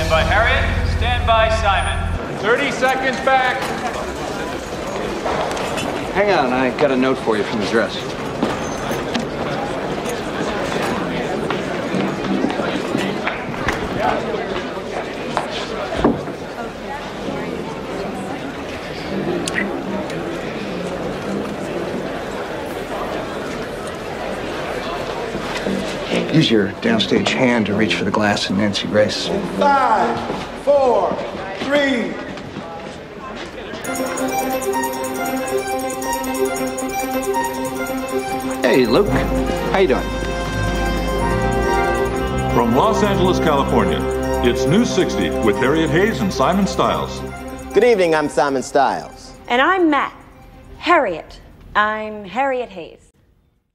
Stand by, Harriet. Stand by, Simon. 30 seconds back. Hang on, I got a note for you from the dress. Use your downstage hand to reach for the glass in Nancy Grace. 5, 4, 3. Hey, Luke. How you doing? From Los Angeles, California, it's News 60 with Harriet Hayes and Simon Stiles. Good evening, I'm Simon Stiles. And I'm Matt. Harriet. I'm Harriet Hayes.